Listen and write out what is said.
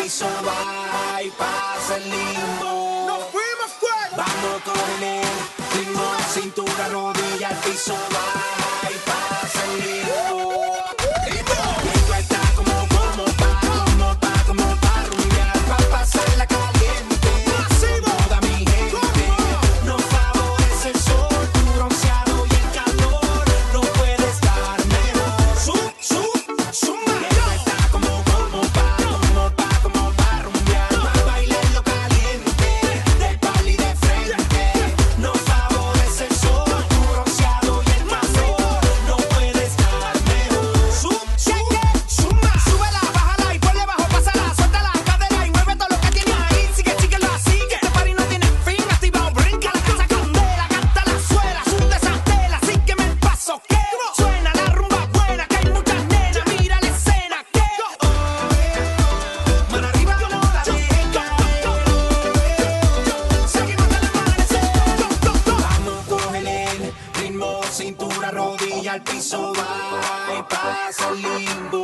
piso, va y pasa el limbo. ¡Nos fuimos fuera! Vamos con el ritmo, cintura, rodilla, al piso, va y pasa el limbo. Esto está como pa' rumbear, pa' pasarla caliente. Toda mi gente, nos favorece el sol, tu bronceado y el calor, no puede estar mejor. Suma. Esto está como pa' rumbear, pa' bailarlo caliente, del pali de frente. Nos favorece el sol, tu bronceado y el calor, no puede estar mejor. Suma. Súbela, bájala y ponle bajo, pásala, suelta la cadera y mueve todo lo que tienes ahí. Sigue, lo sigue. Este party no tiene fin, activa, brinca, la casa candela, canta la suela, sunde esa tela, sígueme el paso, que suena la rumba buena, que hay muchas nenas, mira la escena, que Mano arriba, no la dejen caer. seguimos hasta el amanecer. Vamos con el ritmo, cintura, rodilla, al piso, va y pasa el limbo.